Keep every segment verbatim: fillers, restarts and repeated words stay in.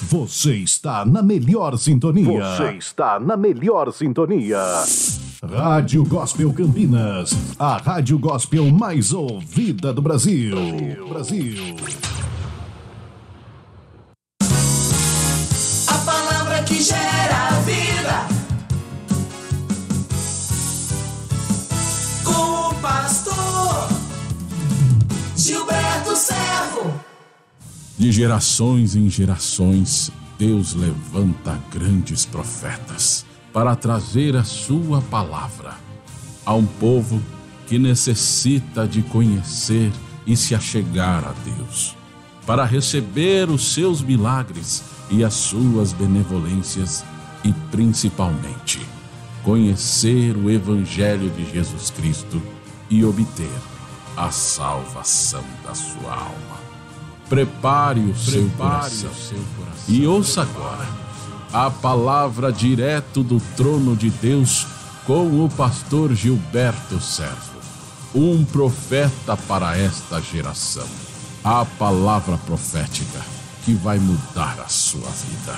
Você está na melhor sintonia. Você está na melhor sintonia. Rádio Gospel Campinas, a rádio gospel mais ouvida do Brasil. Brasil. A palavra que gera vida. Com o pastor Gilberto Servo. De gerações em gerações, Deus levanta grandes profetas para trazer a sua palavra a um povo que necessita de conhecer e se achegar a Deus, para receber os seus milagres e as suas benevolências e, principalmente, conhecer o Evangelho de Jesus Cristo e obter a salvação da sua alma. Prepare o seu coração e ouça agora a palavra direto do trono de Deus com o pastor Gilberto Servo, um profeta para esta geração. A palavra profética que vai mudar a sua vida.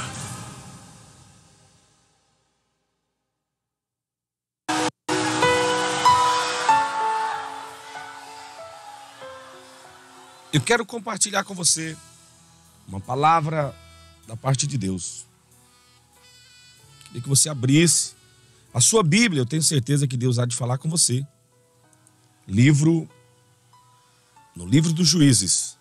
Eu quero compartilhar com você uma palavra da parte de Deus. Queria que você abrisse a sua Bíblia. Eu tenho certeza que Deus há de falar com você. Livro, no livro dos Juízes.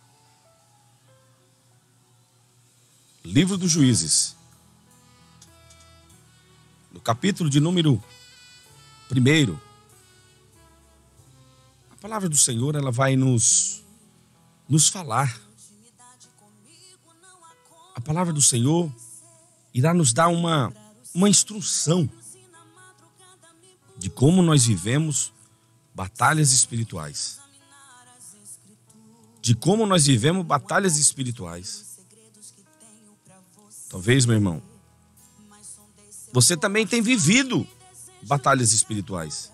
Livro dos Juízes. No capítulo de número primeiro. A palavra do Senhor, ela vai nos... nos falar. A palavra do Senhor irá nos dar uma, uma instrução de como nós vivemos batalhas espirituais. De como nós vivemos batalhas espirituais. Talvez, meu irmão, você também tem vivido batalhas espirituais.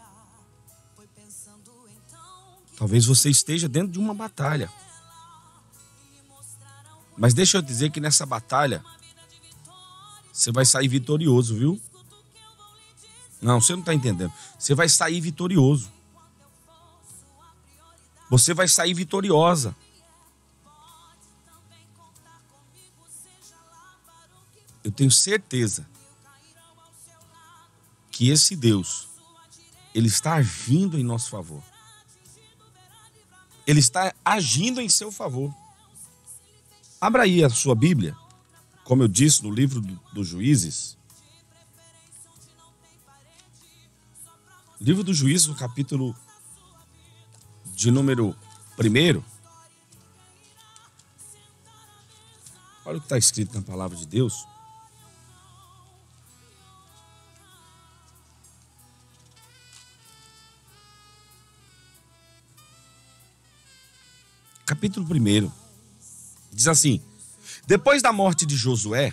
Talvez você esteja dentro de uma batalha. Mas deixa eu dizer que nessa batalha você vai sair vitorioso, viu? Não, você não está entendendo. Você vai sair vitorioso. Você vai sair vitoriosa. Eu tenho certeza que esse Deus, Ele está agindo em nosso favor. Ele está agindo em seu favor. Abra aí a sua Bíblia, como eu disse no livro do, dos Juízes. Livro dos Juízes, no capítulo de número primeiro. Olha o que está escrito na palavra de Deus. Capítulo primeiro. Diz assim: depois da morte de Josué,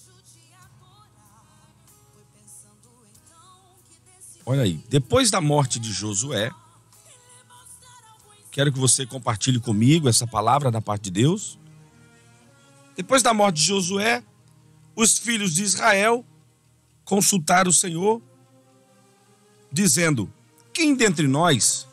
olha aí, depois da morte de Josué, quero que você compartilhe comigo essa palavra da parte de Deus. Depois da morte de Josué, os filhos de Israel consultaram o Senhor, dizendo: quem dentre nós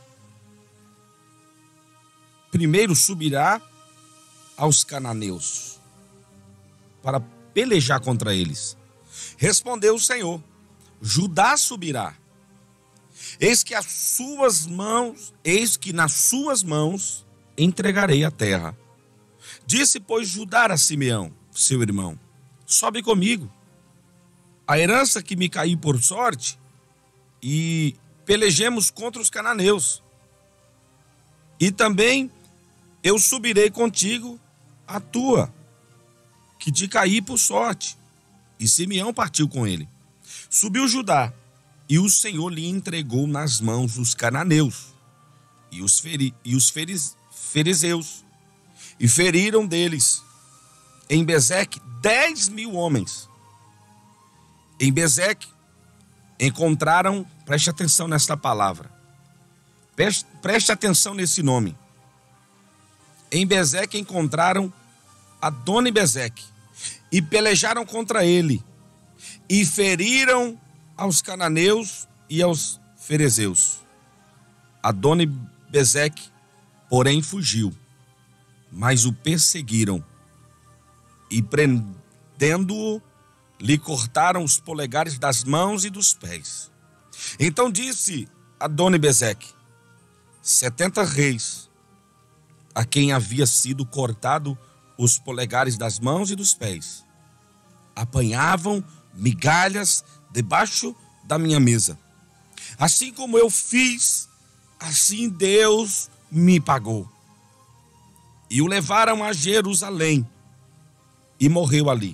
primeiro subirá aos cananeus para pelejar contra eles? Respondeu o Senhor: Judá subirá. Eis que as suas mãos, eis que nas suas mãos entregarei a terra. Disse, pois, Judá a Simeão, seu irmão: sobe comigo, a herança que me caiu por sorte, e pelejemos contra os cananeus. E também eu subirei contigo a tua, que te caí por sorte. E Simeão partiu com ele. Subiu Judá, e o Senhor lhe entregou nas mãos os cananeus e os, feri, e os feriz, fariseus, e feriram deles em Bezeque dez mil homens. Em Bezeque encontraram, preste atenção nesta palavra, preste, preste atenção nesse nome. Em Bezeque encontraram Adoni-Bezeque, e pelejaram contra ele, e feriram aos cananeus e aos ferezeus. Adoni-Bezeque, porém, fugiu, mas o perseguiram, e prendendo-o, lhe cortaram os polegares das mãos e dos pés. Então disse Adoni-Bezeque: setenta reis, a quem havia sido cortado os polegares das mãos e dos pés, apanhavam migalhas debaixo da minha mesa. Assim como eu fiz, assim Deus me pagou. E o levaram a Jerusalém, e morreu ali.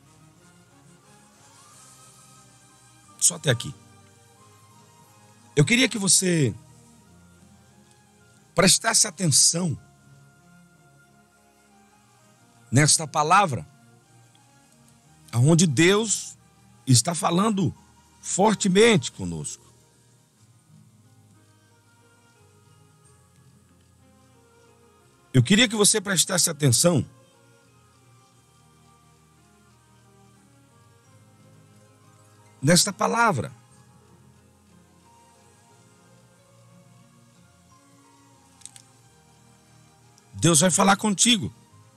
Só até aqui. Eu queria que você prestasse atenção nesta palavra, aonde Deus está falando fortemente conosco. Eu queria que você prestasse atenção nesta palavra. Deus vai falar contigo.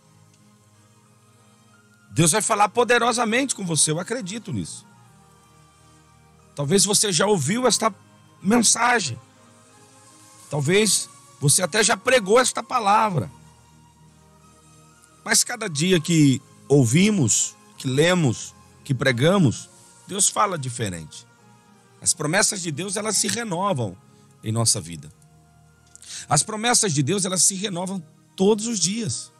Deus vai falar poderosamente com você, eu acredito nisso. Talvez você já ouviu esta mensagem. Talvez você até já pregou esta palavra. Mas cada dia que ouvimos, que lemos, que pregamos, Deus fala diferente. As promessas de Deus, elas se renovam em nossa vida. As promessas de Deus, elas se renovam todos os dias.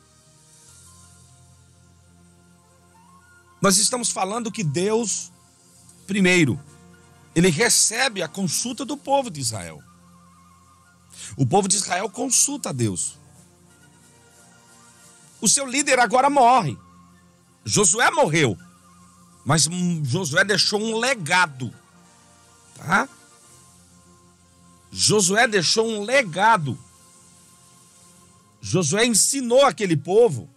Nós estamos falando que Deus, primeiro, Ele recebe a consulta do povo de Israel. O povo de Israel consulta a Deus. O seu líder agora morre. Josué morreu. Mas Josué deixou um legado. Tá? Josué deixou um legado. Josué ensinou aquele povo.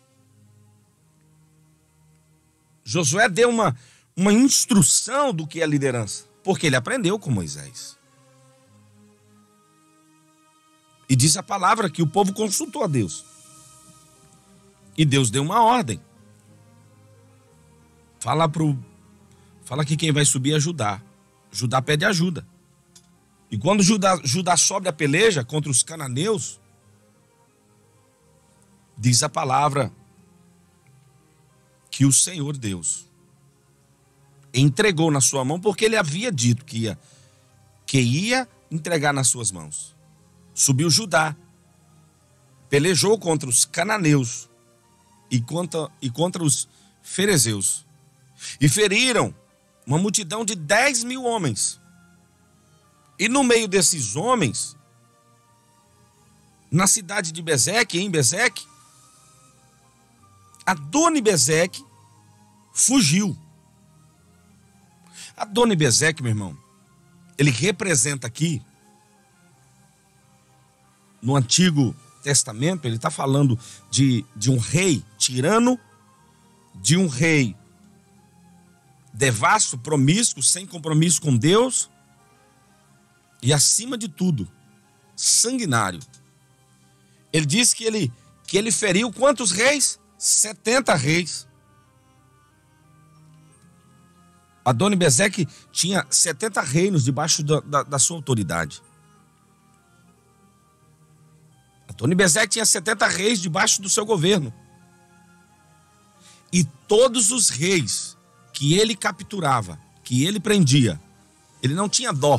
Josué deu uma, uma instrução do que é liderança. Porque ele aprendeu com Moisés. E diz a palavra que o povo consultou a Deus. E Deus deu uma ordem. Fala pro, fala que quem vai subir é Judá. Judá pede ajuda. E quando Judá, Judá sobe a peleja contra os cananeus, diz a palavra que o Senhor Deus entregou na sua mão, porque ele havia dito que ia, que ia entregar nas suas mãos. Subiu Judá, pelejou contra os cananeus e contra, e contra os ferezeus. E feriram uma multidão de dez mil homens. E no meio desses homens, na cidade de Bezeque, em Bezeque, Adoni-Bezeque fugiu. Adoni-Bezeque, meu irmão, ele representa aqui, no Antigo Testamento, ele está falando de, de um rei tirano, de um rei devasso, promíscuo, sem compromisso com Deus, e acima de tudo, sanguinário. Ele diz que ele, que ele feriu quantos reis? setenta reis. Adoni-Bezeque tinha setenta reinos debaixo da, da, da sua autoridade. Adoni-Bezeque tinha setenta reis debaixo do seu governo. E todos os reis que ele capturava, que ele prendia, ele não tinha dó.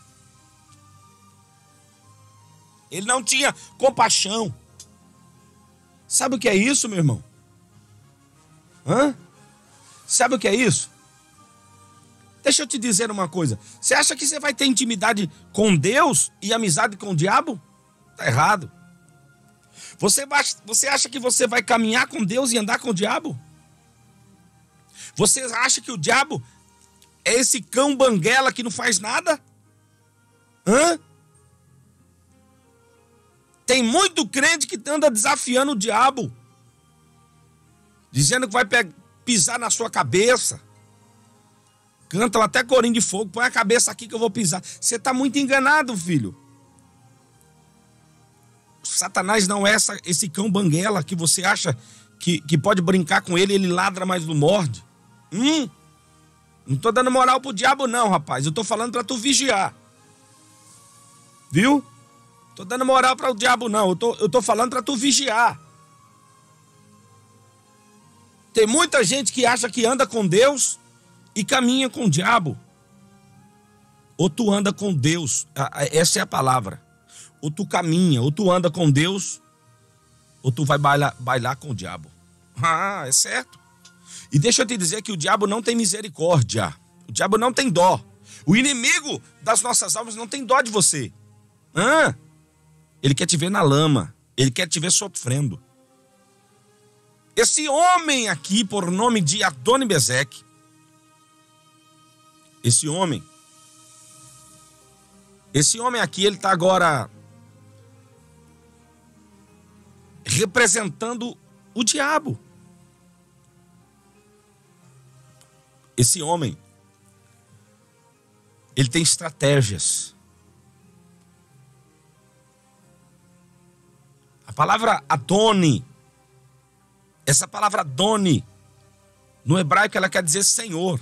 Ele não tinha compaixão. Sabe o que é isso, meu irmão? Hã? Sabe o que é isso? Deixa eu te dizer uma coisa. Você acha que você vai ter intimidade com Deus e amizade com o diabo? Tá errado. Você, vai, você acha que você vai caminhar com Deus e andar com o diabo? Você acha que o diabo é esse cão banguela que não faz nada? Hã? Tem muito crente que anda desafiando o diabo. dizendo que vai pisar na sua cabeça. Cantam até corinho de fogo, põe a cabeça aqui que eu vou pisar. Você está muito enganado, filho. Satanás não é essa, esse cão banguela que você acha que, que pode brincar com ele, ele ladra, mas não morde. Hum, não tô dando moral pro diabo não, rapaz. Eu tô falando pra tu vigiar. Viu? Tô dando moral para o diabo não. Eu tô, eu tô falando pra tu vigiar. Tem muita gente que acha que anda com Deus e caminha com o diabo. Ou tu anda com Deus, essa é a palavra. Ou tu caminha, ou tu anda com Deus, ou tu vai bailar, bailar com o diabo. Ah, é certo. E deixa eu te dizer que o diabo não tem misericórdia. O diabo não tem dó. O inimigo das nossas almas não tem dó de você. Ah, ele quer te ver na lama. Ele quer te ver sofrendo. Esse homem aqui, por nome de Adoni-Bezeque, esse homem, esse homem aqui, ele está agora representando o diabo. Esse homem, ele tem estratégias. A palavra Adoni, essa palavra Adoni, no hebraico ela quer dizer Senhor.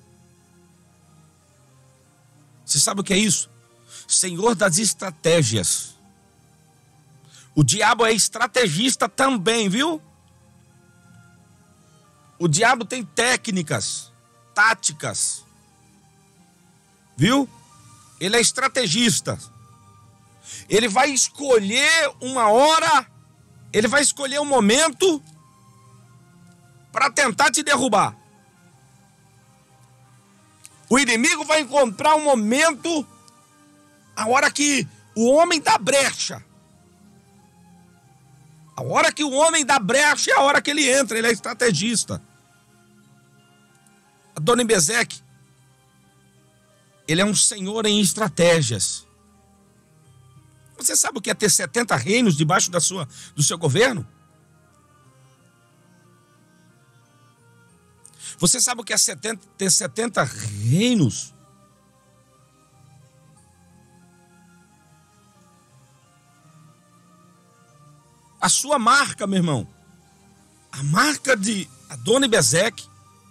Você sabe o que é isso? Senhor das estratégias. O diabo é estrategista também, viu? O diabo tem técnicas, táticas. Viu? Ele é estrategista. Ele vai escolher uma hora, ele vai escolher um momento para tentar te derrubar. O inimigo vai encontrar um momento, a hora que o homem dá brecha. A hora que o homem dá brecha é a hora que ele entra, ele é estrategista. Adoni-Bezeque, ele é um senhor em estratégias. Você sabe o que é ter setenta reinos debaixo da sua, do seu governo? Você sabe o que é setenta, ter setenta reinos? A sua marca, meu irmão, a marca de Adoni-Bezeque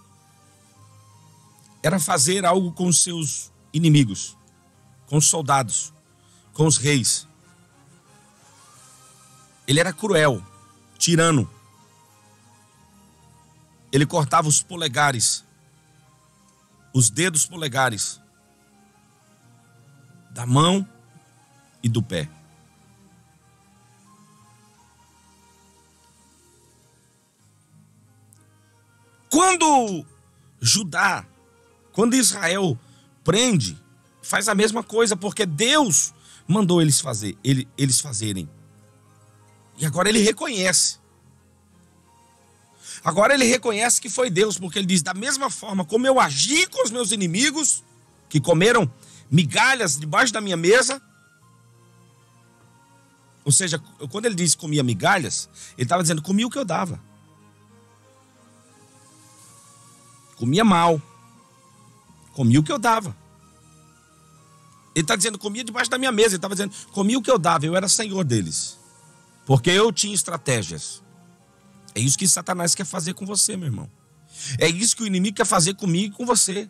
era fazer algo com os seus inimigos, com os soldados, com os reis. Ele era cruel, tirano. Ele cortava os polegares, os dedos polegares da mão e do pé. Quando Judá, quando Israel prende, faz a mesma coisa, porque Deus mandou eles, fazer, ele, eles fazerem. E agora ele reconhece. Agora ele reconhece que foi Deus, porque ele diz, da mesma forma como eu agi com os meus inimigos, que comeram migalhas debaixo da minha mesa. Ou seja, quando ele diz comia migalhas, ele estava dizendo, comia o que eu dava. Comia mal. Comia o que eu dava. Ele está dizendo, comia debaixo da minha mesa. Ele estava dizendo, comia o que eu dava, eu era senhor deles. Porque eu tinha estratégias. É isso que Satanás quer fazer com você, meu irmão. É isso que o inimigo quer fazer comigo e com você.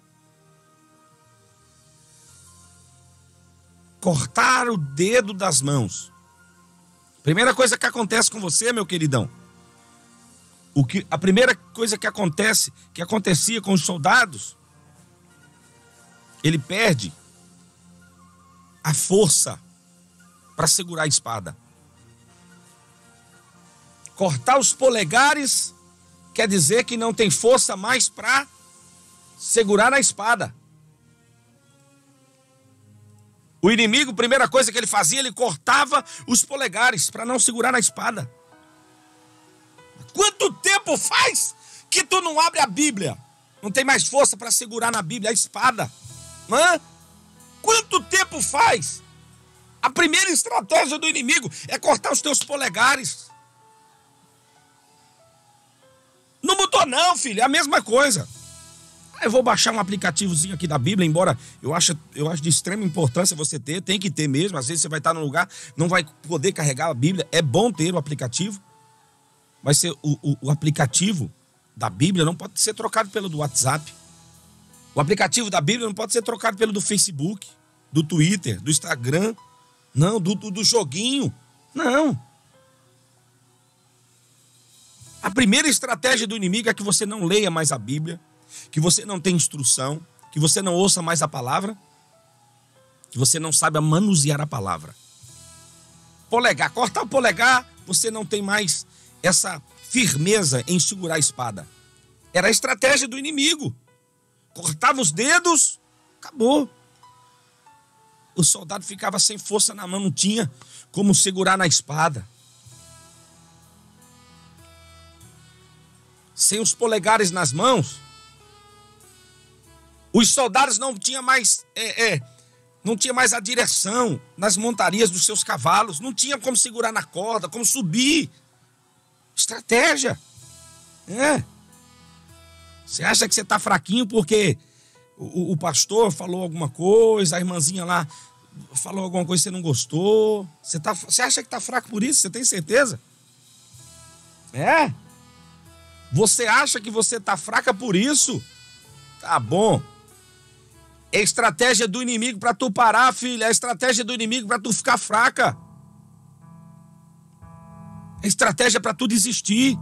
Cortar o dedo das mãos. Primeira coisa que acontece com você, meu queridão. O que, a primeira coisa que acontece, que acontecia com os soldados, ele perde a força para segurar a espada. Cortar os polegares quer dizer que não tem força mais para segurar a espada. O inimigo, a primeira coisa que ele fazia, ele cortava os polegares para não segurar na espada. Quanto tempo faz que tu não abre a Bíblia? Não tem mais força para segurar na Bíblia a espada. Hã? Quanto tempo faz? A primeira estratégia do inimigo é cortar os teus polegares. tô não, filho, é a mesma coisa. Eu vou baixar um aplicativozinho aqui da Bíblia, embora eu acho, eu acho de extrema importância você ter, tem que ter mesmo. Às vezes você vai estar num lugar, não vai poder carregar a Bíblia. É bom ter o aplicativo, mas ser, o, o, o aplicativo da Bíblia não pode ser trocado pelo do WhatsApp. O aplicativo da Bíblia não pode ser trocado pelo do Facebook, do Twitter, do Instagram, não, do, do, do joguinho, não. A primeira estratégia do inimigo é que você não leia mais a Bíblia, que você não tem instrução, que você não ouça mais a palavra, que você não saiba manusear a palavra. Polegar, cortar o polegar, você não tem mais essa firmeza em segurar a espada. Era a estratégia do inimigo. Cortava os dedos, acabou. O soldado ficava sem força na mão, não tinha como segurar na espada. Sem os polegares nas mãos, os soldados não tinham mais, é, é, não tinha mais a direção nas montarias dos seus cavalos, não tinha como segurar na corda, como subir. Estratégia. É. Você acha que você está fraquinho porque o, o pastor falou alguma coisa, a irmãzinha lá falou alguma coisa que você não gostou? Você, tá, você acha que está fraco por isso? Você tem certeza? É? Você acha que você está fraca por isso? Tá bom. É estratégia do inimigo para tu parar, filha. É estratégia do inimigo para tu ficar fraca. É estratégia para tu desistir.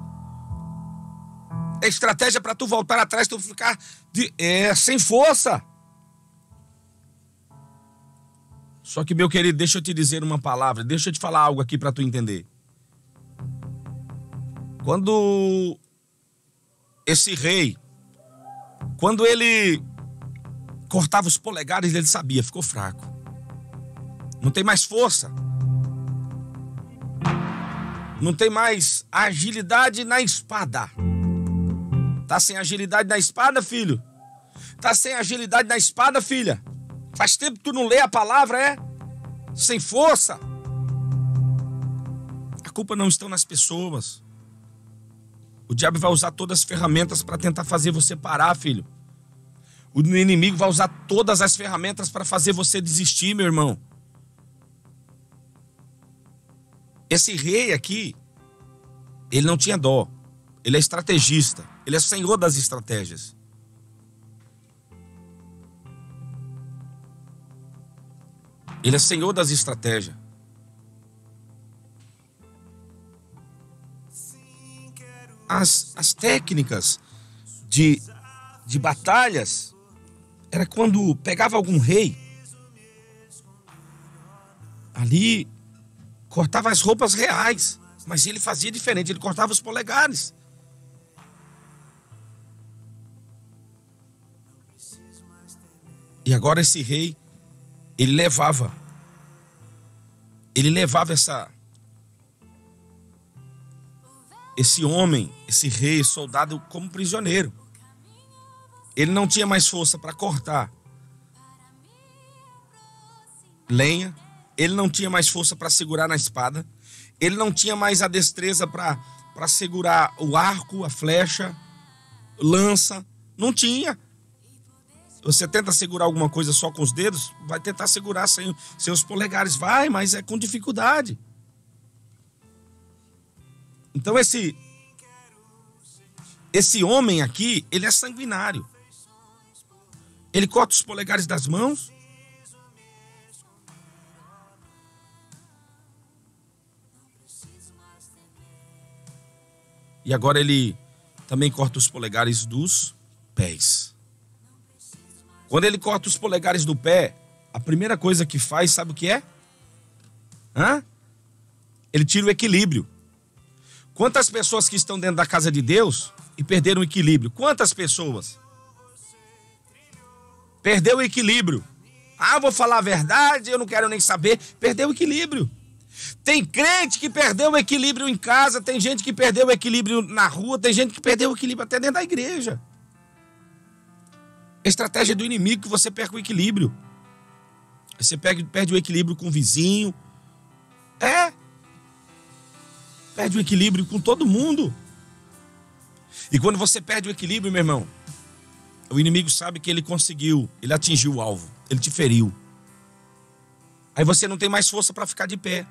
É estratégia para tu voltar atrás, tu ficar de, é, sem força. Só que, meu querido, deixa eu te dizer uma palavra. Deixa eu te falar algo aqui para tu entender. Quando esse rei, quando ele cortava os polegares, ele sabia, ficou fraco. Não tem mais força. Não tem mais agilidade na espada. Tá sem agilidade na espada, filho? Tá sem agilidade na espada, filha? Faz tempo que tu não lê a palavra, é? Sem força. A culpa não está nas pessoas. O diabo vai usar todas as ferramentas para tentar fazer você parar, filho. O inimigo vai usar todas as ferramentas para fazer você desistir, meu irmão. Esse rei aqui, ele não tinha dó. Ele é estrategista. Ele é senhor das estratégias. Ele é senhor das estratégias. As, as técnicas de, de batalhas era quando pegava algum rei, ali cortava as roupas reais, mas ele fazia diferente, ele cortava os polegares. E agora esse rei, ele levava, ele levava essa, esse homem, esse rei, esse soldado como prisioneiro. Ele não tinha mais força para cortar lenha, ele não tinha mais força para segurar na espada, ele não tinha mais a destreza para para segurar o arco, a flecha, lança, não tinha. Você tenta segurar alguma coisa só com os dedos, vai tentar segurar sem, sem os polegares, vai, mas é com dificuldade. Então esse, esse homem aqui, ele é sanguinário. Ele corta os polegares das mãos. E agora ele também corta os polegares dos pés. Quando ele corta os polegares do pé, a primeira coisa que faz, sabe o que é? Hã? Ele tira o equilíbrio. Quantas pessoas que estão dentro da casa de Deus e perderam o equilíbrio? Quantas pessoas? Perdeu o equilíbrio. Ah, vou falar a verdade, eu não quero nem saber. Perdeu o equilíbrio. Tem crente que perdeu o equilíbrio em casa, tem gente que perdeu o equilíbrio na rua, tem gente que perdeu o equilíbrio até dentro da igreja. Estratégia do inimigo que você perca o equilíbrio. Você perde, perde o equilíbrio com o vizinho. É. Perde o equilíbrio com todo mundo. E quando você perde o equilíbrio, meu irmão, o inimigo sabe que ele conseguiu, ele atingiu o alvo, ele te feriu. Aí você não tem mais força para ficar de pé.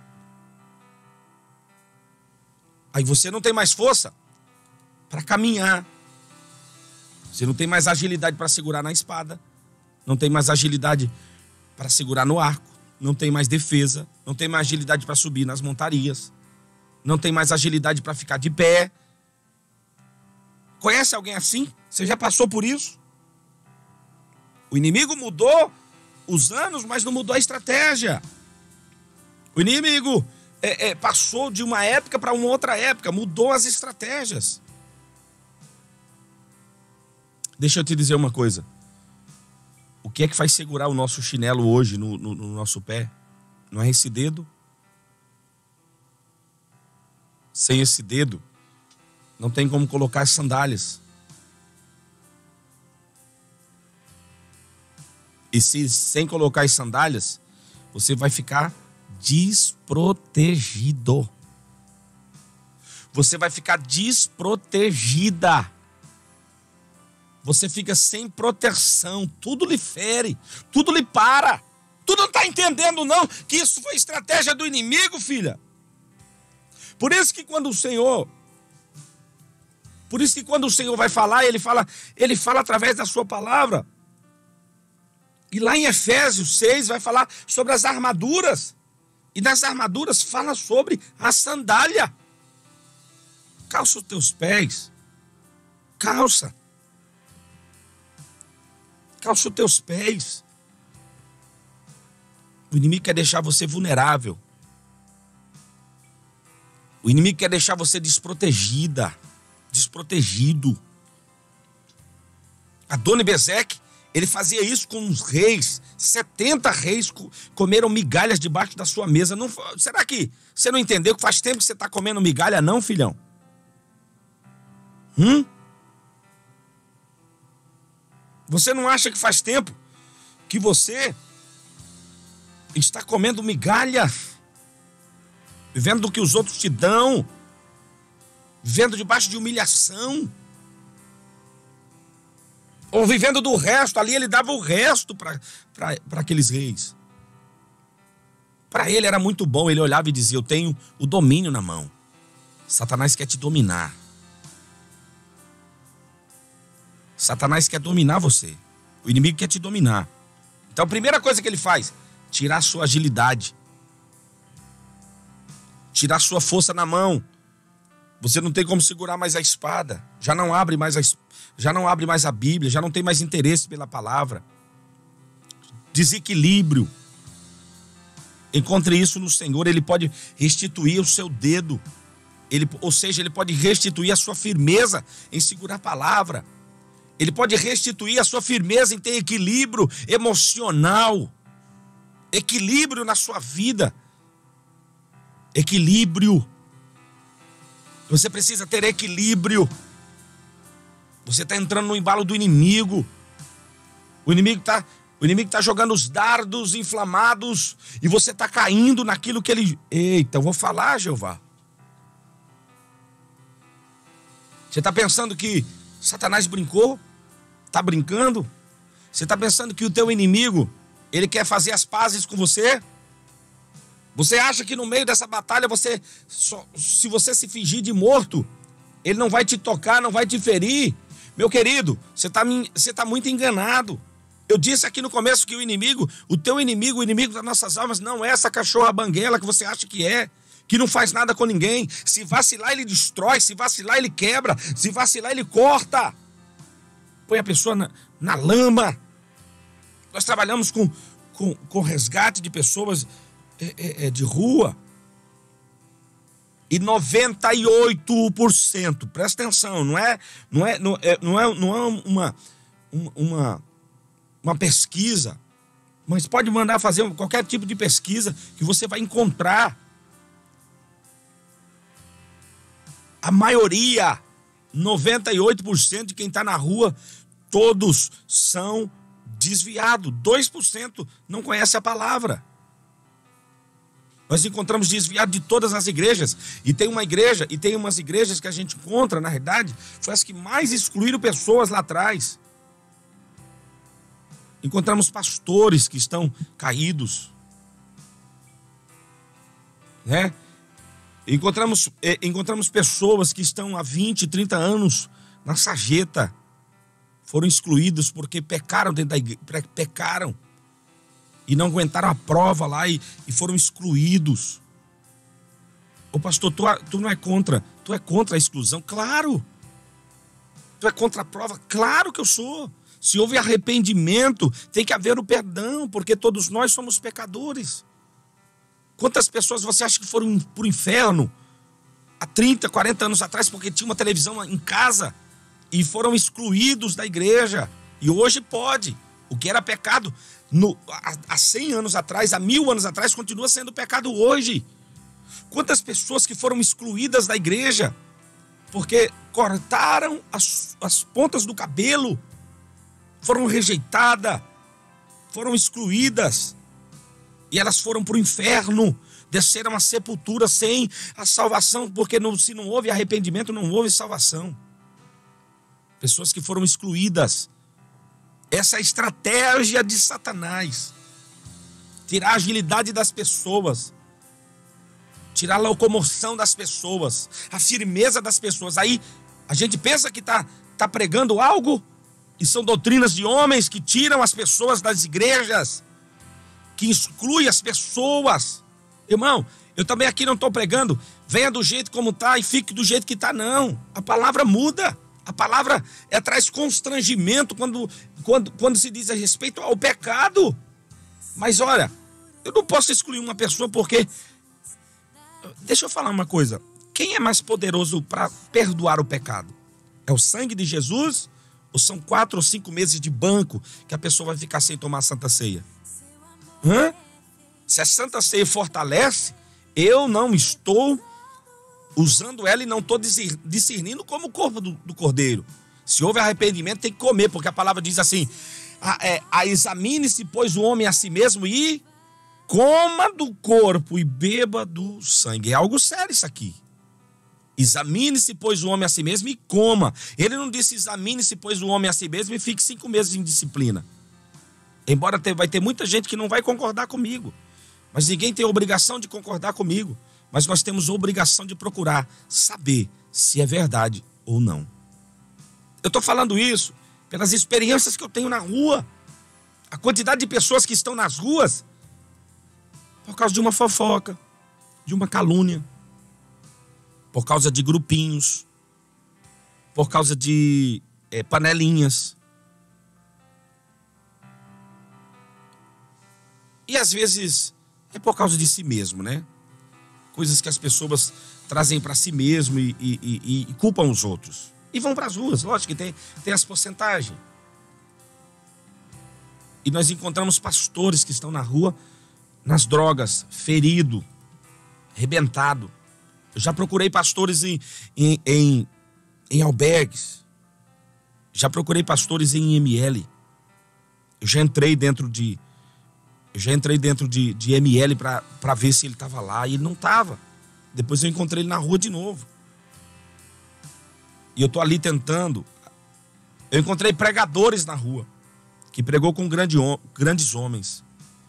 Aí você não tem mais força para caminhar. Você não tem mais agilidade para segurar na espada. Não tem mais agilidade para segurar no arco. Não tem mais defesa. Não tem mais agilidade para subir nas montarias. Não tem mais agilidade para ficar de pé. Conhece alguém assim? Você já passou por isso? O inimigo mudou os anos, mas não mudou a estratégia. O inimigo é, é, passou de uma época para uma outra época, mudou as estratégias. Deixa eu te dizer uma coisa. O que é que faz segurar o nosso chinelo hoje no, no, no nosso pé? Não é esse dedo? Sem esse dedo, não tem como colocar as sandálias. E se sem colocar as sandálias, você vai ficar desprotegido. Você vai ficar desprotegida. Você fica sem proteção. Tudo lhe fere. Tudo lhe para. Tu não está entendendo, não, que isso foi estratégia do inimigo, filha. Por isso que quando o Senhor... Por isso que quando o Senhor vai falar, Ele fala, Ele fala através da sua palavra. E lá em Efésios seis vai falar sobre as armaduras. E nas armaduras fala sobre a sandália. Calça os teus pés. Calça. Calça os teus pés. O inimigo quer deixar você vulnerável. O inimigo quer deixar você desprotegida. Desprotegido. Adoni-Bezeque, ele fazia isso com os reis. setenta reis comeram migalhas debaixo da sua mesa. Não, será que você não entendeu que faz tempo que você está comendo migalha não, filhão? Hum? Você não acha que faz tempo que você está comendo migalha? Vivendo do que os outros te dão? Vivendo debaixo de humilhação? Ou vivendo do resto? Ali ele dava o resto para aqueles reis. Para ele era muito bom. Ele olhava e dizia, eu tenho o domínio na mão. Satanás quer te dominar. Satanás quer dominar você. O inimigo quer te dominar. Então a primeira coisa que ele faz, tirar a sua agilidade. Tirar a sua força na mão. Você não tem como segurar mais a espada. Já não abre mais a, já não abre mais a Bíblia. Já não tem mais interesse pela palavra. Desequilíbrio. Encontre isso no Senhor. Ele pode restituir o seu dedo. Ele, ou seja, ele pode restituir a sua firmeza em segurar a palavra. Ele pode restituir a sua firmeza em ter equilíbrio emocional. Equilíbrio na sua vida. Equilíbrio. Você precisa ter equilíbrio. Você está entrando no embalo do inimigo. O inimigo está o inimigo tá jogando os dardos inflamados e você está caindo naquilo que ele... Eita, eu vou falar, Jeová. Você está pensando que Satanás brincou? Está brincando? Você está pensando que o teu inimigo, ele quer fazer as pazes com você? Você acha que no meio dessa batalha, você, só, se você se fingir de morto, ele não vai te tocar, não vai te ferir? Meu querido, você está você tá muito enganado. Eu disse aqui no começo que o inimigo, o teu inimigo, o inimigo das nossas almas, não é essa cachorra banguela que você acha que é, que não faz nada com ninguém. Se vacilar, ele destrói, se vacilar, ele quebra, se vacilar, ele corta. Põe a pessoa na, na lama. Nós trabalhamos com, com, com resgate de pessoas é, é, é, de rua. E noventa e oito por cento, presta atenção, não é, não é, não é, não é, não é uma, uma, uma pesquisa, mas pode mandar fazer qualquer tipo de pesquisa que você vai encontrar. A maioria, noventa e oito por cento de quem está na rua, todos são desviados. dois por cento não conhece a palavra. Nós encontramos desviado de todas as igrejas. E tem uma igreja, e tem umas igrejas que a gente encontra, na realidade, foi as que mais excluíram pessoas lá atrás. Encontramos pastores que estão caídos. Né? Encontramos, eh, encontramos pessoas que estão há vinte, trinta anos na sarjeta. Foram excluídos porque pecaram dentro da igreja, pecaram. E não aguentaram a prova lá e, e foram excluídos. Ô pastor, tu, tu não é contra, tu é contra a exclusão? Claro. Tu é contra a prova? Claro que eu sou. Se houve arrependimento, tem que haver o perdão, porque todos nós somos pecadores. Quantas pessoas você acha que foram para o inferno há trinta, quarenta anos atrás porque tinha uma televisão em casa e foram excluídos da igreja? E hoje pode. O que era pecado no, há, há cem anos atrás, há mil anos atrás, continua sendo pecado hoje. Quantas pessoas que foram excluídas da igreja porque cortaram as, as pontas do cabelo, foram rejeitadas, foram excluídas, e elas foram para o inferno, desceram a sepultura sem a salvação, porque não, se não houve arrependimento, não houve salvação. Pessoas que foram excluídas. Essa é a estratégia de Satanás. Tirar a agilidade das pessoas. Tirar a locomoção das pessoas. A firmeza das pessoas. Aí a gente pensa que está tá pregando algo e são doutrinas de homens que tiram as pessoas das igrejas, que excluem as pessoas. Irmão, eu também aqui não estou pregando venha do jeito como está e fique do jeito que está, não. A palavra muda. A palavra é, traz constrangimento quando, quando, quando se diz a respeito ao pecado. Mas olha, eu não posso excluir uma pessoa porque... Deixa eu falar uma coisa. Quem é mais poderoso para perdoar o pecado? É o sangue de Jesus? Ou são quatro ou cinco meses de banco que a pessoa vai ficar sem tomar a Santa Ceia? Hã? Se a Santa Ceia fortalece, eu não estou... usando ela e não estou discernindo como o corpo do, do cordeiro. Se houve arrependimento, tem que comer, porque a palavra diz assim, a, é, a examine-se, pois, o homem a si mesmo e coma do corpo e beba do sangue. É algo sério isso aqui. Examine-se, pois, o homem a si mesmo e coma. Ele não disse examine-se, pois, o homem a si mesmo e fique cinco meses em disciplina. Embora ter, vai ter muita gente que não vai concordar comigo, mas ninguém tem obrigação de concordar comigo. Mas nós temos a obrigação de procurar saber se é verdade ou não. Eu estou falando isso pelas experiências que eu tenho na rua. A quantidade de pessoas que estão nas ruas por causa de uma fofoca, de uma calúnia, por causa de grupinhos, por causa de é, panelinhas. E às vezes é por causa de si mesmo, né? Coisas que as pessoas trazem para si mesmo e, e, e, e culpam os outros. E vão para as ruas, lógico que tem, tem as porcentagens. E nós encontramos pastores que estão na rua, nas drogas, ferido, arrebentado. Eu já procurei pastores em, em, em, em albergues. Já procurei pastores em I M L. Eu já entrei dentro de... Eu já entrei dentro de, de M L para ver se ele estava lá e ele não estava. Depois eu encontrei ele na rua de novo. E eu estou ali tentando. Eu encontrei pregadores na rua, que pregou com grande, grandes homens.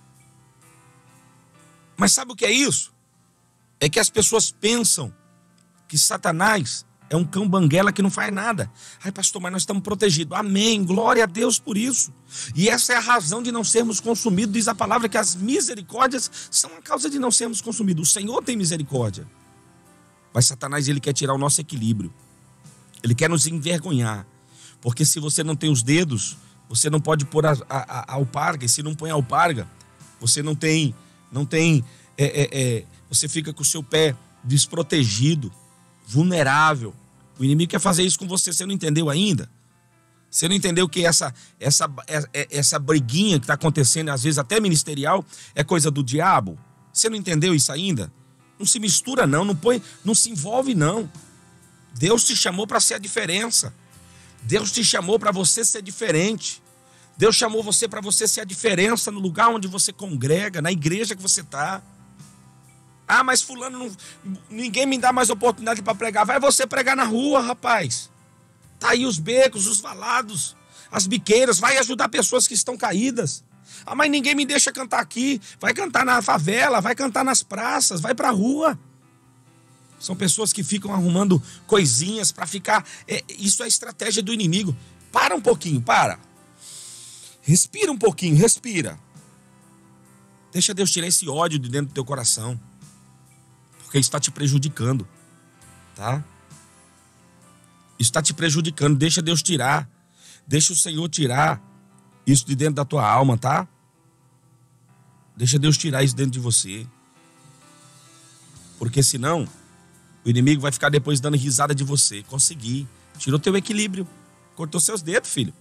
Mas sabe o que é isso? É que as pessoas pensam que Satanás é um cão banguela que não faz nada. Ai, pastor, mas nós estamos protegidos. Amém, glória a Deus por isso. E essa é a razão de não sermos consumidos. Diz a palavra que as misericórdias são a causa de não sermos consumidos. O Senhor tem misericórdia. Mas Satanás, ele quer tirar o nosso equilíbrio. Ele quer nos envergonhar. Porque se você não tem os dedos, você não pode pôr a, a, a alparga. E se não põe a alparga, você não tem... Não tem é, é, é, você fica com o seu pé desprotegido, vulnerável. O inimigo quer fazer isso com você, você não entendeu ainda? Você não entendeu que essa, essa, essa briguinha que está acontecendo, às vezes até ministerial, é coisa do diabo? Você não entendeu isso ainda? Não se mistura não, não, põe, não se envolve não. Deus te chamou para ser a diferença. Deus te chamou para você ser diferente. Deus chamou você para você ser a diferença no lugar onde você congrega, na igreja que você está. Ah, mas fulano, não, ninguém me dá mais oportunidade para pregar. Vai você pregar na rua, rapaz. Tá aí os becos, os valados, as biqueiras. Vai ajudar pessoas que estão caídas. Ah, mas ninguém me deixa cantar aqui. Vai cantar na favela, vai cantar nas praças, vai pra rua. São pessoas que ficam arrumando coisinhas para ficar... É, isso é estratégia do inimigo. Para um pouquinho, para. Respira um pouquinho, respira. Deixa Deus tirar esse ódio de dentro do teu coração. Porque isso está te prejudicando, tá? Isso está te prejudicando. Deixa Deus tirar. Deixa o Senhor tirar isso de dentro da tua alma, tá? Deixa Deus tirar isso dentro de você. Porque senão, o inimigo vai ficar depois dando risada de você. Consegui. Tirou teu equilíbrio. Cortou seus dedos, filho.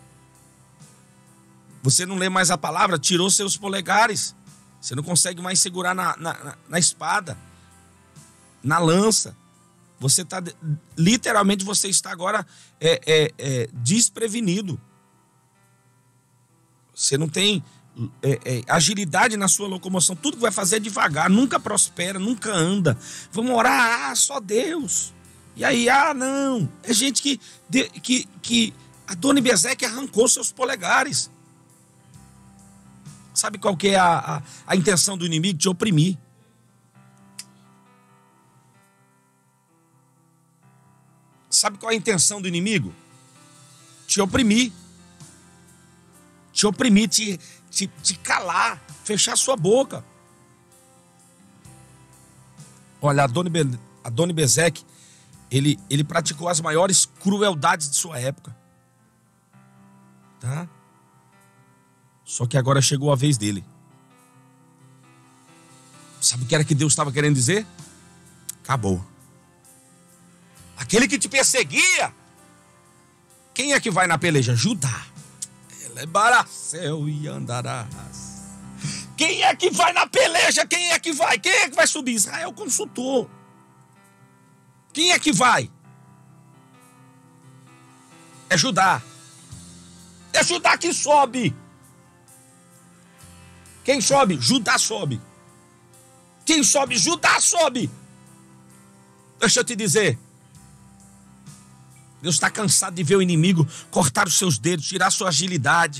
Você não lê mais a palavra, tirou seus polegares. Você não consegue mais segurar na, na, na espada, na lança. Você está, literalmente, você está agora é, é, é, desprevenido. Você não tem é, é, agilidade na sua locomoção. Tudo que vai fazer é devagar, nunca prospera, nunca anda. Vamos orar, ah, só Deus. E aí, ah, não. É gente que, de, que, que Adoni-Bezeque arrancou seus polegares. Sabe qual que é a, a, a intenção do inimigo? Te oprimir. Sabe qual é a intenção do inimigo? Te oprimir. Te oprimir, te, te, te calar, fechar sua boca. Olha, Adoni-Bezeque, ele, ele praticou as maiores crueldades de sua época. Tá? Só que agora chegou a vez dele. Sabe o que era que Deus estava querendo dizer? Acabou. Aquele que te perseguia, quem é que vai na peleja? Judá. Elebaracel e andarás. Quem é que vai na peleja? Quem é que vai? Quem é que vai subir? Israel consultou. Quem é que vai? É Judá. É Judá que sobe. Quem sobe? Judá sobe. Quem sobe? Judá sobe. Deixa eu te dizer. Deus está cansado de ver o inimigo cortar os seus dedos, tirar sua agilidade.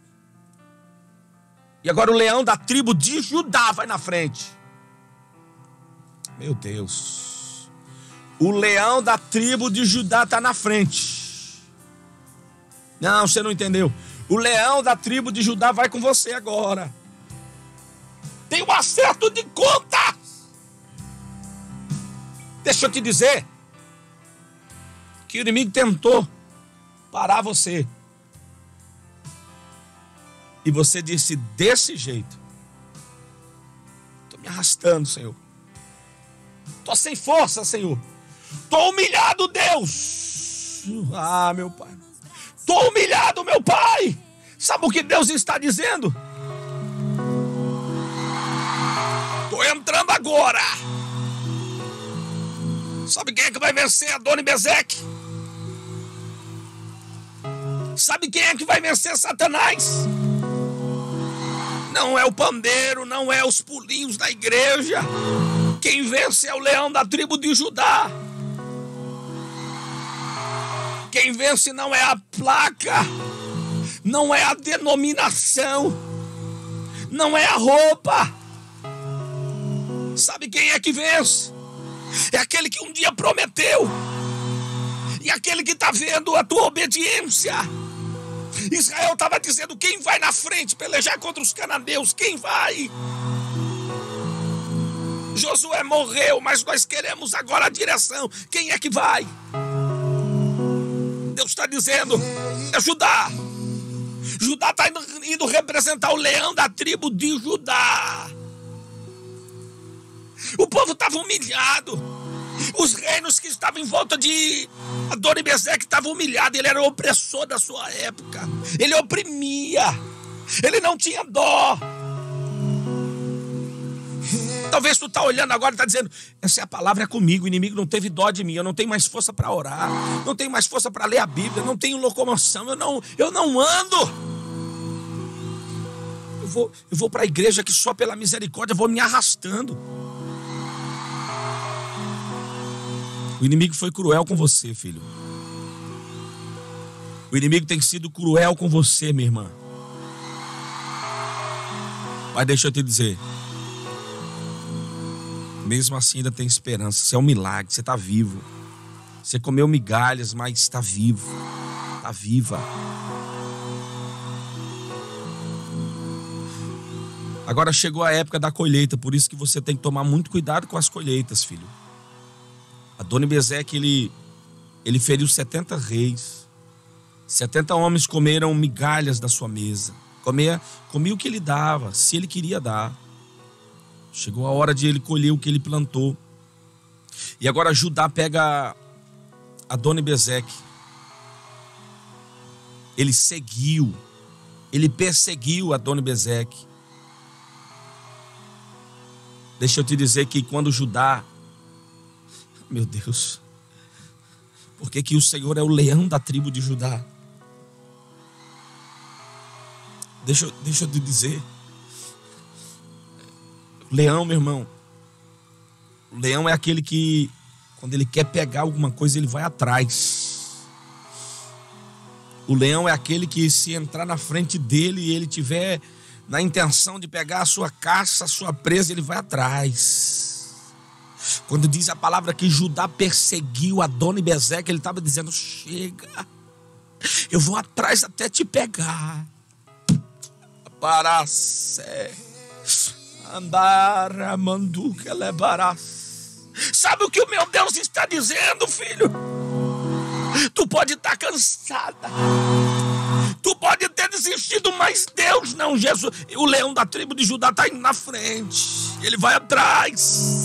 E agora o leão da tribo de Judá vai na frente. Meu Deus. O leão da tribo de Judá está na frente. Não, você não entendeu. O leão da tribo de Judá vai com você agora. Tem um acerto de contas. Deixa eu te dizer que o inimigo tentou parar você. E você disse desse jeito: estou me arrastando, Senhor. Estou sem força, Senhor. Estou humilhado, Deus. Ah, meu Pai. Estou humilhado, meu Pai. Sabe o que Deus está dizendo? Estou entrando agora. Sabe quem é que vai vencer Adoni-Bezeque? Sabe quem é que vai vencer Satanás? Não é o pandeiro, não é os pulinhos da igreja. Quem vence é o leão da tribo de Judá. Quem vence não é a placa, não é a denominação, não é a roupa. Sabe quem é que vence? É aquele que um dia prometeu. E aquele que está vendo a tua obediência. Israel estava dizendo: quem vai na frente pelejar contra os cananeus? Quem vai? Josué morreu, mas nós queremos agora a direção. Quem é que vai? Deus está dizendo: é Judá. Judá está indo representar o leão da tribo de Judá. O povo estava humilhado. Os reinos que estavam em volta de Adoni-Bezeque estavam humilhados. Ele era o opressor da sua época. Ele oprimia. Ele não tinha dó. Talvez tu tá olhando agora e está dizendo: essa é a palavra é comigo. O inimigo não teve dó de mim. Eu não tenho mais força para orar. Não tenho mais força para ler a Bíblia. Não tenho locomoção. Eu não, eu não ando. Eu vou, eu vou para a igreja que só pela misericórdia eu vou me arrastando. O inimigo foi cruel com você, filho. O inimigo tem sido cruel com você, minha irmã. Mas deixa eu te dizer, mesmo assim ainda tem esperança. Isso é um milagre, você está vivo. Você comeu migalhas, mas está vivo. Está viva. Agora chegou a época da colheita, por isso que você tem que tomar muito cuidado com as colheitas, filho. Adoni-Bezeque, ele, ele feriu setenta reis. setenta homens comeram migalhas da sua mesa. Comia, comia o que ele dava, se ele queria dar. Chegou a hora de ele colher o que ele plantou. E agora Judá pega Adoni-Bezeque. Ele seguiu, ele perseguiu Adoni-Bezeque. Deixa eu te dizer que quando Judá... Meu Deus, por que que o Senhor é o leão da tribo de Judá? Deixa, deixa eu te dizer. O leão, meu irmão, o leão é aquele que, quando ele quer pegar alguma coisa, ele vai atrás. O leão é aquele que, se entrar na frente dele e ele tiver na intenção de pegar a sua caça, a sua presa, ele vai atrás. Quando diz a palavra que Judá perseguiu Adoni-Bezeque, ele estava dizendo: chega, eu vou atrás até te pegar. Paracé, andar a manduca levarás. Sabe o que o meu Deus está dizendo, filho? Tu pode estar cansada, tu pode ter desistido, mas Deus não. Jesus, o leão da tribo de Judá está indo na frente, ele vai atrás.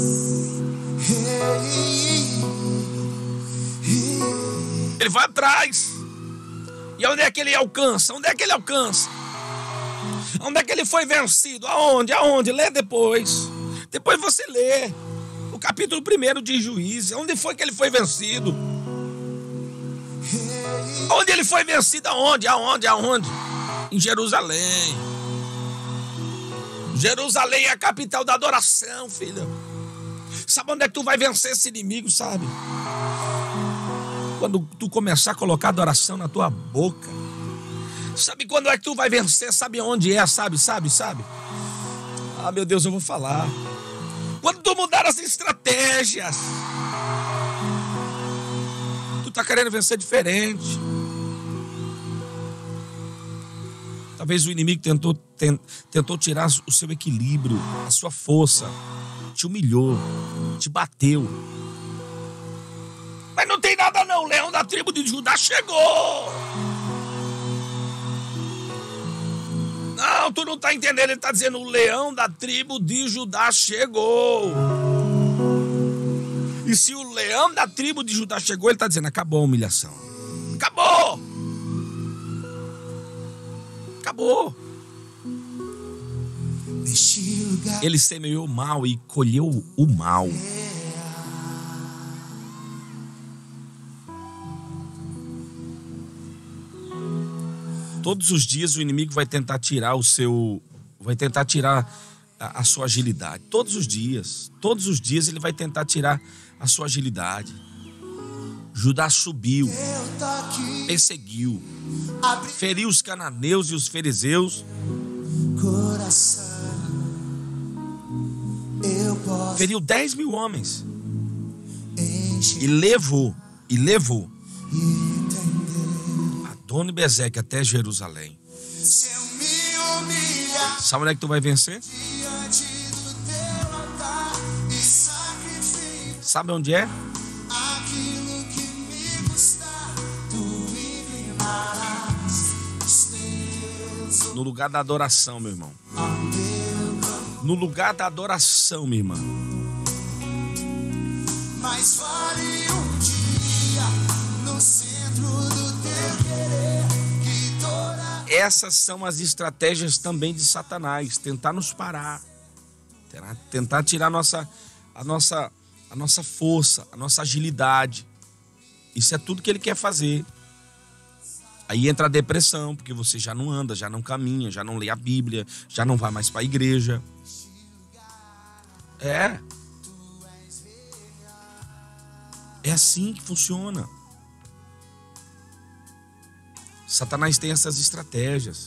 Ele vai atrás. E onde é que ele alcança? Onde é que ele alcança? Onde é que ele foi vencido? Aonde? Aonde? Lê depois. Depois você lê o capítulo primeiro de Juízes. Onde foi que ele foi vencido? Onde ele foi vencido? Aonde? Aonde? Aonde? Em Jerusalém. Jerusalém é a capital da adoração, filho. Sabe onde é que tu vai vencer esse inimigo, sabe? Quando tu começar a colocar adoração na tua boca. Sabe quando é que tu vai vencer? Sabe onde é? Sabe, sabe, sabe? Ah, meu Deus, eu vou falar. Quando tu mudar as estratégias. Tu tá querendo vencer diferente. Talvez o inimigo tentou, tent, tentou tirar o seu equilíbrio, a sua força. Te humilhou, te bateu. Mas não tem nada não, o leão da tribo de Judá chegou. Não, tu não tá entendendo, ele tá dizendo: o leão da tribo de Judá chegou. E se o leão da tribo de Judá chegou, ele tá dizendo: acabou a humilhação. Acabou. Acabou. Ele semeou o mal e colheu o mal. Todos os dias o inimigo vai tentar tirar o seu, vai tentar tirar a, a sua agilidade. Todos os dias, todos os dias ele vai tentar tirar a sua agilidade. Judá subiu, perseguiu, feriu os cananeus e os fariseus. Feriu dez mil homens e levou, e levou Adoni-Bezeque até Jerusalém. Sabe onde é que tu vai vencer? Sabe onde é? No lugar da adoração, meu irmão. No lugar da adoração, minha irmã. Mas vale um dia no centro do teu querer que toda... Essas são as estratégias também de Satanás, tentar nos parar, tentar tirar a nossa, a nossa, a nossa força, a nossa agilidade. Isso é tudo que ele quer fazer. Aí entra a depressão, porque você já não anda, já não caminha, já não lê a Bíblia, já não vai mais para a igreja. É. É assim que funciona. Satanás tem essas estratégias.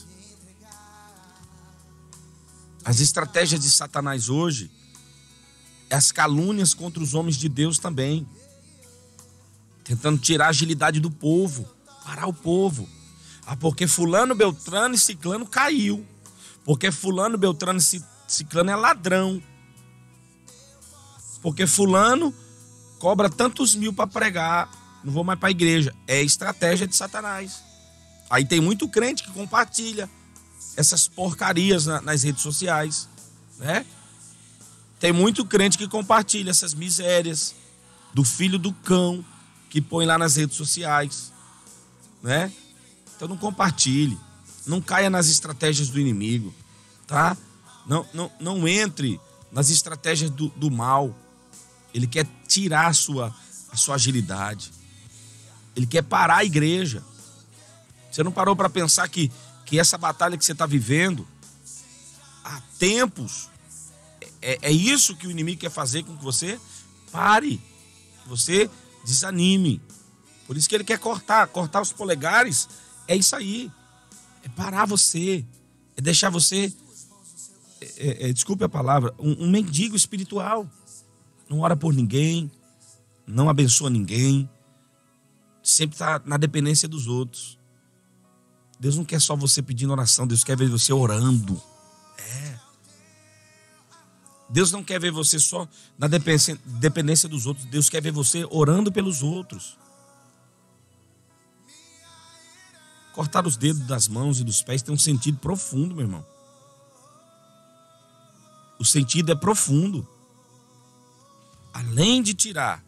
As estratégias de Satanás hoje é as calúnias contra os homens de Deus também. Tentando tirar a agilidade do povo, parar o povo. Ah, porque fulano, beltrano e ciclano caiu. Porque fulano, beltrano e ciclano é ladrão. Porque fulano cobra tantos mil para pregar, não vou mais para a igreja. É estratégia de Satanás. Aí tem muito crente que compartilha essas porcarias na, nas redes sociais, né? Tem muito crente que compartilha essas misérias do filho do cão que põe lá nas redes sociais, né? Então não compartilhe, não caia nas estratégias do inimigo, tá? Não, não, não entre nas estratégias do, do mal. Ele quer tirar a sua, a sua agilidade. Ele quer parar a igreja. Você não parou para pensar que, que essa batalha que você está vivendo há tempos, é, é isso que o inimigo quer fazer com que você pare, que você desanime. Por isso que ele quer cortar, cortar os polegares. É isso aí. É parar você. É deixar você, é, é, desculpe a palavra, um, um mendigo espiritual. Não ora por ninguém, não abençoa ninguém, sempre está na dependência dos outros. Deus não quer só você pedindo oração, Deus quer ver você orando. É. Deus não quer ver você só na dependência, dependência dos outros, Deus quer ver você orando pelos outros. Cortar os dedos das mãos e dos pés tem um sentido profundo, meu irmão. O sentido é profundo. Além de tirar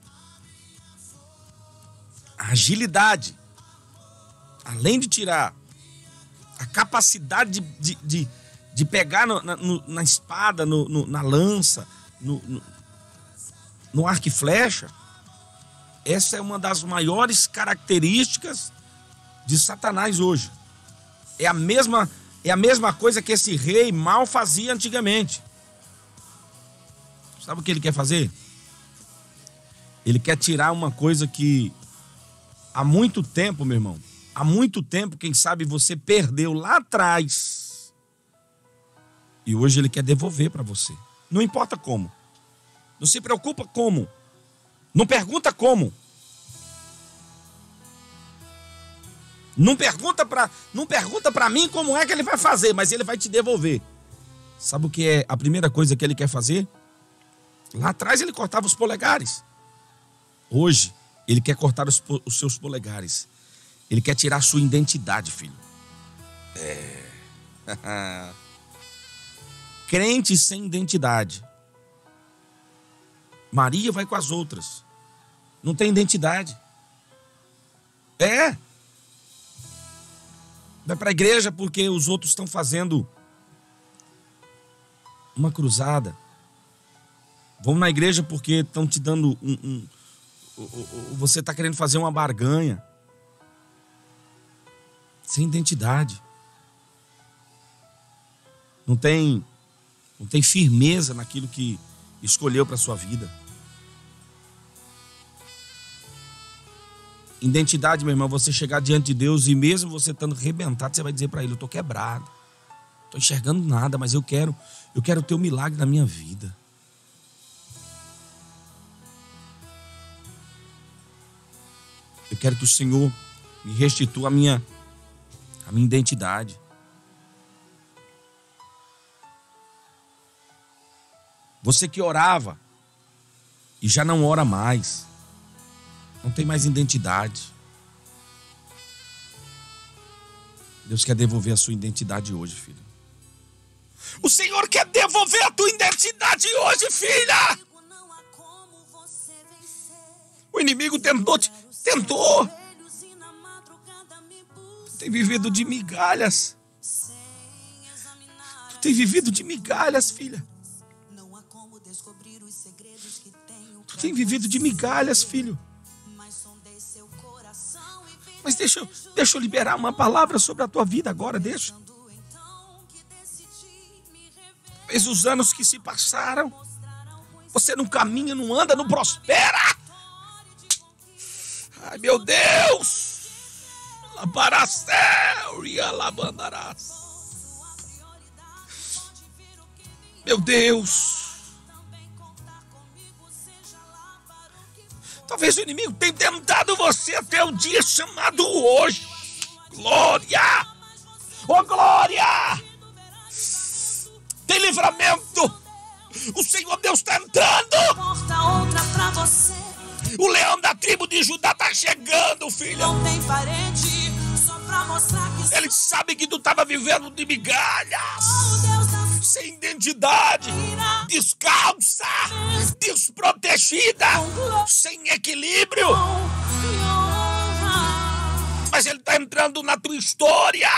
a agilidade, além de tirar a capacidade de, de, de, de pegar no, na, no, na espada, no, no, na lança, no, no, no arco e flecha, essa é uma das maiores características de Satanás hoje. É a mesma, é a mesma coisa que esse rei mal fazia antigamente. Sabe o que ele quer fazer? Ele quer tirar uma coisa que há muito tempo, meu irmão, há muito tempo, quem sabe você perdeu lá atrás. E hoje ele quer devolver para você. Não importa como. Não se preocupa como. Não pergunta como. Não pergunta para não pergunta para mim como é que ele vai fazer, mas ele vai te devolver. Sabe o que é a primeira coisa que ele quer fazer? Lá atrás ele cortava os polegares. Hoje, ele quer cortar os, os seus polegares. Ele quer tirar a sua identidade, filho. É. Crente sem identidade. Maria vai com as outras. Não tem identidade. É. Vai para a igreja porque os outros estão fazendo uma cruzada. Vão na igreja porque estão te dando um... um você está querendo fazer uma barganha. Sem identidade. Não tem, não tem firmeza naquilo que escolheu para a sua vida. Identidade, meu irmão, você chegar diante de Deus e mesmo você estando arrebentado, você vai dizer para ele, eu estou quebrado. Não estou enxergando nada, mas eu quero, eu quero ter um milagre na minha vida. Eu quero que o Senhor me restitua a minha, a minha identidade. Você que orava e já não ora mais, não tem mais identidade. Deus quer devolver a sua identidade hoje, filho. O Senhor quer devolver a tua identidade hoje, filha. O inimigo tentou te... Tentou. Tu tem vivido de migalhas. Tu tem vivido de migalhas, filha. Tu tem vivido de migalhas, filho. Mas deixa, deixa eu liberar uma palavra sobre a tua vida agora, deixa. Talvez os anos que se passaram, você não caminha, não anda, não prospera. meu Deus! Labaracel e alabandarás. Meu Deus! Talvez o inimigo tenha tentado você até um dia chamado hoje. Glória! Oh, glória! Tem livramento! O Senhor Deus está entrando! O leão da tribo de Judá está chegando, filha! Não tem parente, só pra mostrar que Ele sabe que tu estava vivendo de migalhas, sem identidade, descalça, desprotegida, sem equilíbrio. Mas Ele está entrando na tua história.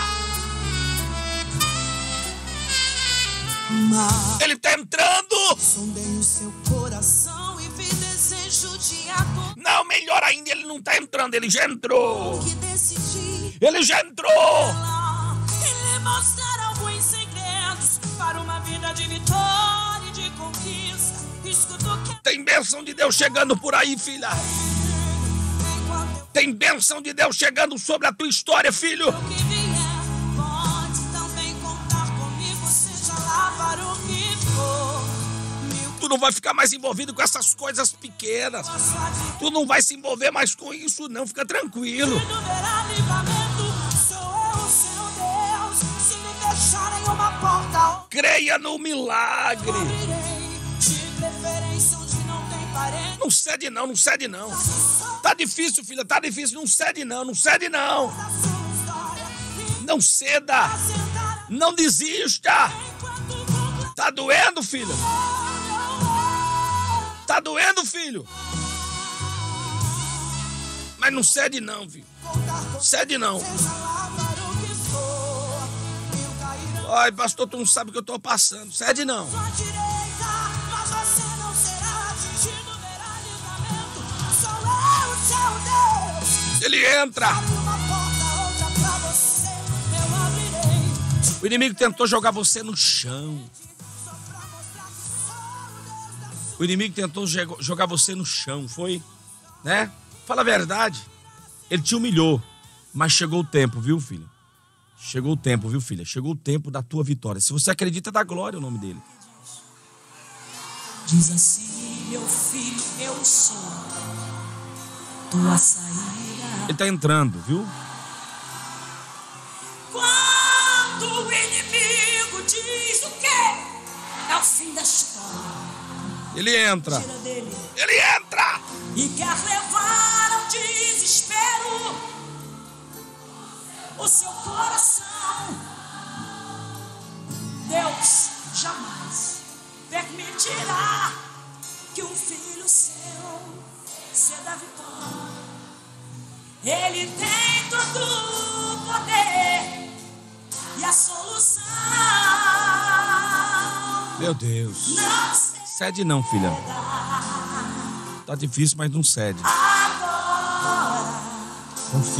Ele está entrando. sondei o seu coração e vi desejo de amor Não, melhor ainda, Ele não está entrando, Ele já entrou. que decidi Ele já entrou. lá e lhe mostrar alguns segredos para uma vida de vitória e de conquista. Escuta o que Tem bênção de Deus chegando por aí, filha. enquanto eu Tem bênção de Deus chegando sobre a tua história, filho. que vier, pode também contar comigo, seja lá para o que for. Mil Tu não vai ficar mais envolvido com essas coisas pequenas. posso admitir. Tu não vai se envolver mais com isso, não. Fica tranquilo. No verá livramento, sou eu o seu Deus. Se me deixarem uma porta, Creia no milagre. eu abrirei. De preferência onde não tem parente. Não cede não, não cede não. Tá difícil, filha, tá difícil. Não cede não, não cede não. A sua história e Não ceda. sentar Não desista. enquanto completar. Tá doendo, filha? Tá doendo, filho? Mas não cede não, filho. Cede não. Seja lá para o que for. Mil cairão Ai, pastor, tu não sabe o que eu tô passando. Cede não. à direita, mas você não será atingido. Verá livramento. Sou eu o seu Deus. Ele entra. Abre uma porta, outra pra você. Eu abrirei. O inimigo tentou jogar você no chão. Só pra mostrar que sou o Deus da sua. O inimigo tentou je- jogar você no chão, foi? Né? Fala a verdade. Ele te humilhou. Mas chegou o tempo, viu, filho? Chegou o tempo, viu, filha? Chegou o tempo da tua vitória. Se você acredita, dá glória o nome dele. Diz assim, meu filho, eu sou tua saída. Ele tá entrando, viu? Quando o inimigo diz o quê? É o fim da história. Ele entra. Tira dele. Ele entra. E quer levar ao desespero o seu coração. Deus jamais permitirá que um filho seu ceda a vitória. Ele tem todo o poder e a solução. Meu Deus. Não será Cede não, filha. Tá difícil, mas não cede. agora. Confia.